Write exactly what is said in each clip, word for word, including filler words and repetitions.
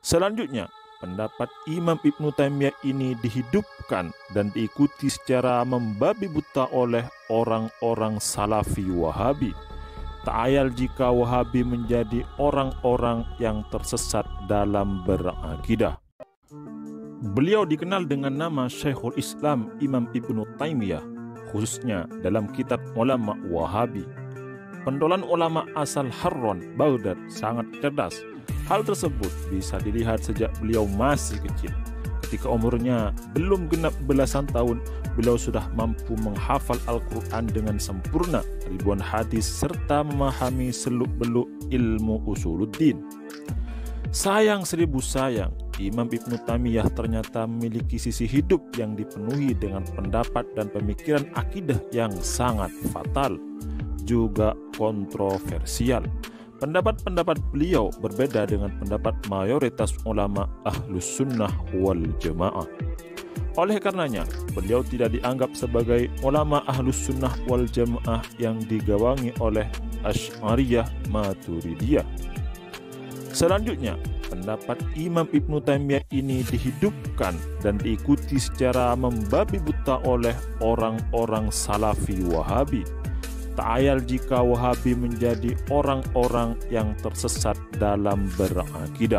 Selanjutnya, pendapat Imam Ibnu Taimiyah ini dihidupkan dan diikuti secara membabi buta oleh orang-orang Salafi Wahabi. Tak ayal jika Wahabi menjadi orang-orang yang tersesat dalam berakidah. Beliau dikenal dengan nama Syekhul Islam Imam Ibnu Taimiyah, khususnya dalam kitab ulama Wahabi. Pentolan ulama asal Harran, Baghdad sangat cerdas. Hal tersebut bisa dilihat sejak beliau masih kecil. Ketika umurnya belum genap belasan tahun, beliau sudah mampu menghafal Al-Quran dengan sempurna, ribuan hadis, serta memahami seluk-beluk ilmu usuluddin. Sayang seribu sayang, Imam Ibnu Taimiyah ternyata memiliki sisi hidup yang dipenuhi dengan pendapat dan pemikiran akidah yang sangat fatal, juga kontroversial. Pendapat-pendapat beliau berbeda dengan pendapat mayoritas ulama Ahlus Sunnah wal Jamaah. Oleh karenanya, beliau tidak dianggap sebagai ulama Ahlus Sunnah wal Jamaah yang digawangi oleh Asy'ariyah Maturidiyah. Selanjutnya, pendapat Imam Ibnu Taimiyah ini dihidupkan dan diikuti secara membabi buta oleh orang-orang Salafi Wahabi. Tak ayal jika Wahabi menjadi orang-orang yang tersesat dalam berakidah.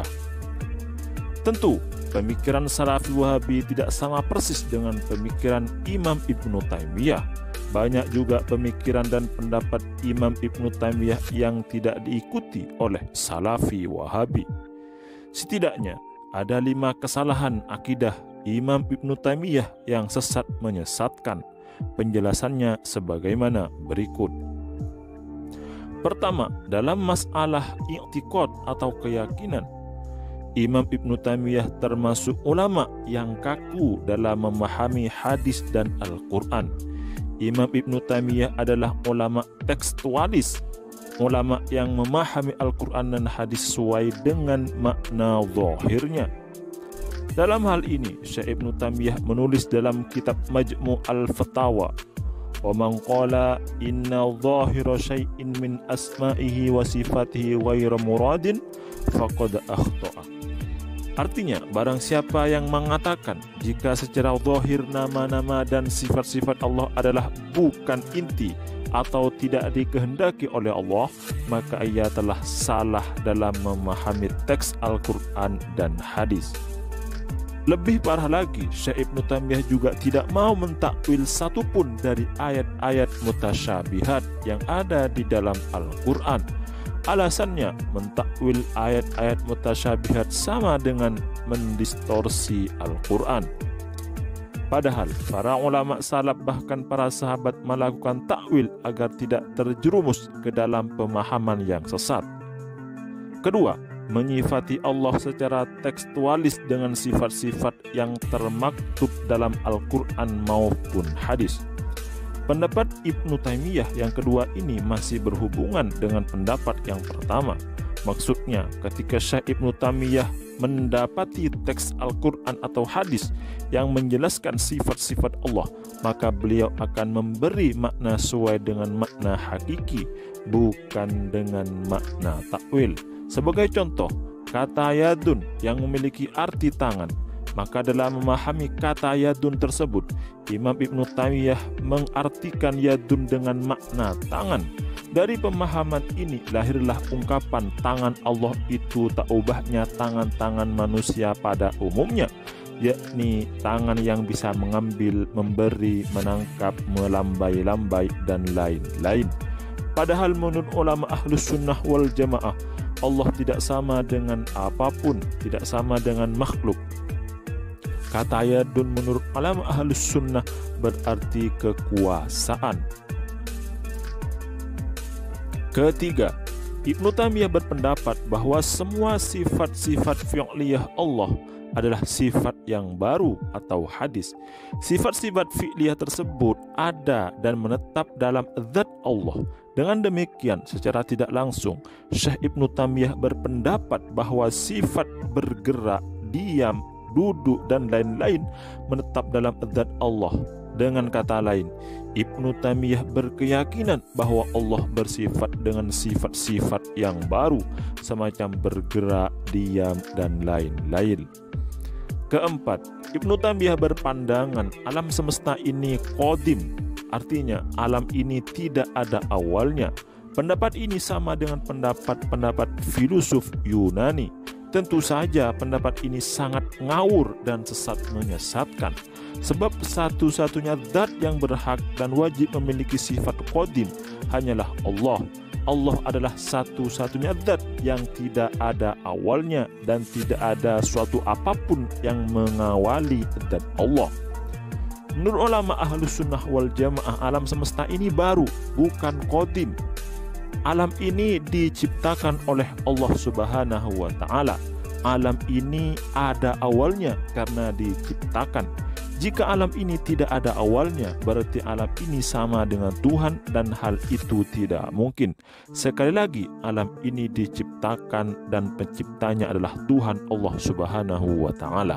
Tentu, pemikiran Salafi Wahabi tidak sama persis dengan pemikiran Imam Ibnu Taimiyah. Banyak juga pemikiran dan pendapat Imam Ibnu Taimiyah yang tidak diikuti oleh Salafi Wahabi. Setidaknya, ada lima kesalahan akidah Imam Ibnu Taimiyah yang sesat menyesatkan. Penjelasannya sebagaimana berikut. Pertama, dalam masalah i'tiqad atau keyakinan, Imam Ibnu Taimiyah termasuk ulama yang kaku dalam memahami hadis dan Al-Quran. Imam Ibnu Taimiyah adalah ulama tekstualis, ulama yang memahami Al-Quran dan hadis sesuai dengan makna zahirnya. Dalam hal ini, Syekh Ibnu Taimiyah menulis dalam kitab Majmu' al-Fatawa, "Wa man qala inna dhahira syai'in min asma'ihi wa sifatihi ghairu muradin faqad akhta'a." Artinya, barang siapa yang mengatakan jika secara zahir nama-nama dan sifat-sifat Allah adalah bukan inti atau tidak dikehendaki oleh Allah, maka ia telah salah dalam memahami teks Al-Quran dan hadis. Lebih parah lagi, Syekh Ibnu Taimiyah juga tidak mau mentakwil satupun dari ayat-ayat mutasyabihat yang ada di dalam Al-Quran. Alasannya, mentakwil ayat-ayat mutasyabihat sama dengan mendistorsi Al-Quran. Padahal para ulama salaf bahkan para sahabat melakukan takwil agar tidak terjerumus ke dalam pemahaman yang sesat. Kedua, menyifati Allah secara tekstualis dengan sifat-sifat yang termaktub dalam Al-Quran maupun hadis. Pendapat Ibnu Taimiyah yang kedua ini masih berhubungan dengan pendapat yang pertama. Maksudnya, ketika Syekh Ibnu Taimiyah mendapati teks Al-Quran atau hadis yang menjelaskan sifat-sifat Allah, maka beliau akan memberi makna sesuai dengan makna hakiki, bukan dengan makna takwil. Sebagai contoh, kata yadun yang memiliki arti tangan, maka dalam memahami kata yadun tersebut, Imam Ibnu Taimiyah mengartikan yadun dengan makna tangan. Dari pemahaman ini lahirlah ungkapan tangan Allah itu tak ubahnya tangan-tangan manusia pada umumnya, yakni tangan yang bisa mengambil, memberi, menangkap, melambai-lambai, dan lain-lain. Padahal menurut ulama Ahlus Sunnah wal Jamaah, Allah tidak sama dengan apapun, tidak sama dengan makhluk. Kata yadun menurut ulama Ahlus Sunnah berarti kekuasaan. Ketiga, Ibnu Taimiyah berpendapat bahwa semua sifat-sifat fi'liyah Allah adalah sifat yang baru atau hadis. Sifat-sifat fi'liyah tersebut ada dan menetap dalam zat Allah. Dengan demikian, secara tidak langsung, Syekh Ibnu Taimiyah berpendapat bahwa sifat bergerak, diam, duduk, dan lain-lain menetap dalam zat Allah. Dengan kata lain, Ibnu Taimiyah berkeyakinan bahwa Allah bersifat dengan sifat-sifat yang baru, semacam bergerak, diam, dan lain-lain. Keempat, Ibnu Taimiyah berpandangan alam semesta ini qadim, artinya alam ini tidak ada awalnya. Pendapat ini sama dengan pendapat-pendapat filosof Yunani. Tentu saja pendapat ini sangat ngawur dan sesat menyesatkan. Sebab satu-satunya zat yang berhak dan wajib memiliki sifat qadim hanyalah Allah. Allah adalah satu-satunya zat yang tidak ada awalnya dan tidak ada suatu apapun yang mengawali zat Allah. Menurut ulama Ahlus Sunnah wal Jamaah, alam semesta ini baru, bukan qadim. Alam ini diciptakan oleh Allah Subhanahu wa Ta'ala. Alam ini ada awalnya karena diciptakan. Jika alam ini tidak ada awalnya, berarti alam ini sama dengan Tuhan, dan hal itu tidak mungkin. Sekali lagi, alam ini diciptakan dan penciptanya adalah Tuhan Allah Subhanahu wa Ta'ala.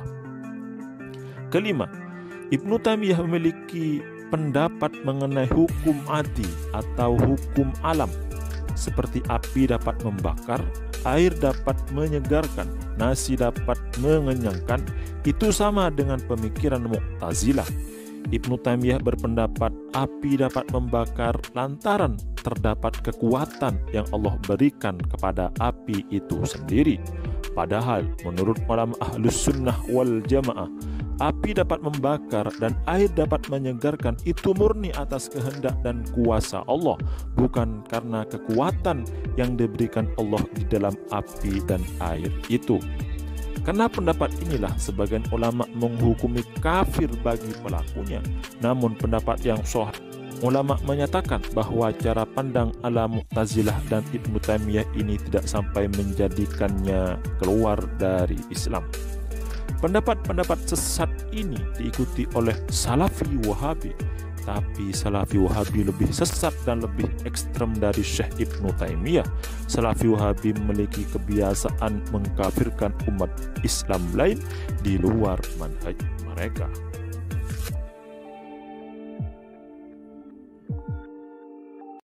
Kelima, Ibnu Taimiyah memiliki pendapat mengenai hukum adi atau hukum alam. Seperti api dapat membakar, air dapat menyegarkan, nasi dapat mengenyangkan, itu sama dengan pemikiran Mu'tazilah. Ibnu Taimiyah berpendapat api dapat membakar lantaran terdapat kekuatan yang Allah berikan kepada api itu sendiri. Padahal menurut ulama Ahlus Sunnah wal Jamaah, api dapat membakar dan air dapat menyegarkan itu murni atas kehendak dan kuasa Allah, bukan karena kekuatan yang diberikan Allah di dalam api dan air itu. Karena pendapat inilah sebagian ulama menghukumi kafir bagi pelakunya. Namun pendapat yang sahih, ulama menyatakan bahwa cara pandang ala Mu'tazilah dan Ibnu Taimiyah ini tidak sampai menjadikannya keluar dari Islam. Pendapat-pendapat sesat ini diikuti oleh Salafi Wahabi, tapi Salafi Wahabi lebih sesat dan lebih ekstrem dari Syekh Ibnu Taimiyah. Salafi Wahabi memiliki kebiasaan mengkafirkan umat Islam lain di luar manhaj mereka.